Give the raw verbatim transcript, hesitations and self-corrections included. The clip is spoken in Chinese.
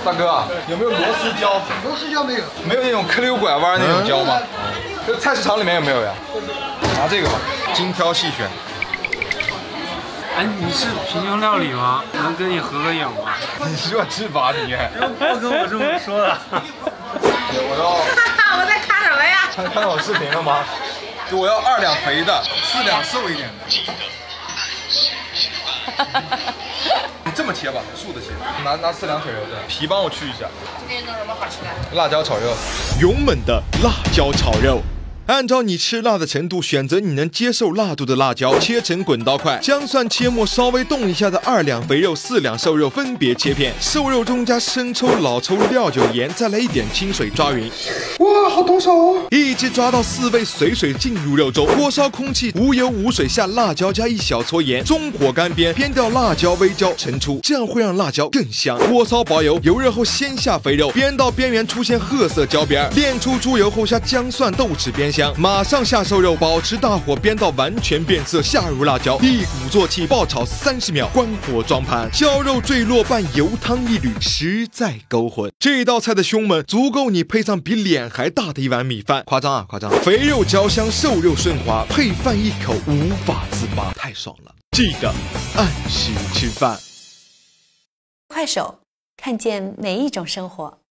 大哥，有没有螺丝椒？ 螺丝椒没有， 没有那种坑溜拐弯那种椒吗？这菜市场里面有没有呀？拿这个吧，精挑细选。 哎，你是贫穷料理吗？能跟你合个影吗？ 你弱智吧你？ 不跟我这么说的。 我要。 我在看什么呀？ 看看到我视频了吗？我要二两肥的，四两瘦一点的。你这么切吧，竖着切。拿拿四两腿肉的皮帮我去一下。 今天弄什么好吃的？ 辣椒炒肉， 勇猛的辣椒炒肉。按照你吃辣的程度，选择你能接受辣度的辣椒，切成滚刀块。姜蒜切末稍微动一下的二两肥肉、四两瘦肉分别切片，瘦肉中加生抽、老抽、料酒、盐，再来一点清水抓匀。 哇，好动手哦！ 一直抓到四味随水进入肉中，锅烧空气，无油无水下辣椒加一小撮盐，中火干煸，煸掉辣椒微焦盛出，这样会让辣椒更香。锅烧薄油，油热后先下肥肉，煸到边缘出现褐色焦边，炼出猪油后下姜蒜豆豉煸香，马上下瘦肉，保持大火煸到完全变色，下入辣椒，一鼓作气爆炒三十秒，关火装盘，焦肉坠落拌油汤一缕，实在勾魂。这道菜的凶猛，足够你配上比脸还大的一碗米饭，夸张啊夸张！肥肉焦香，瘦肉顺滑，配饭一口无法自拔，太爽了！记得按时吃饭。 快手，看见每一种生活。